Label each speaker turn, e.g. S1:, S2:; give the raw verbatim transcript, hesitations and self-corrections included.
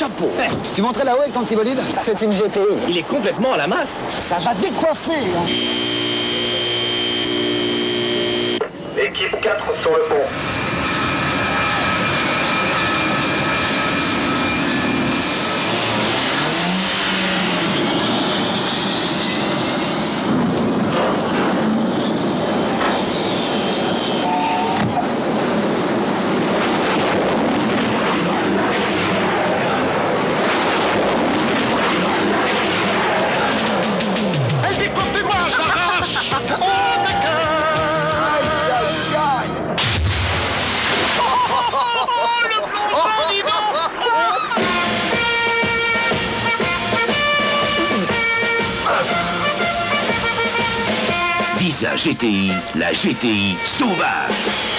S1: chapeau. Eh, tu monterais là-haut avec ton petit bolide?
S2: C'est une G T I.
S3: Il est complètement à la masse.
S1: Ça va décoiffer, hein.
S4: Équipe quatre sur le pont.
S5: Visa G T I, la G T I sauvage.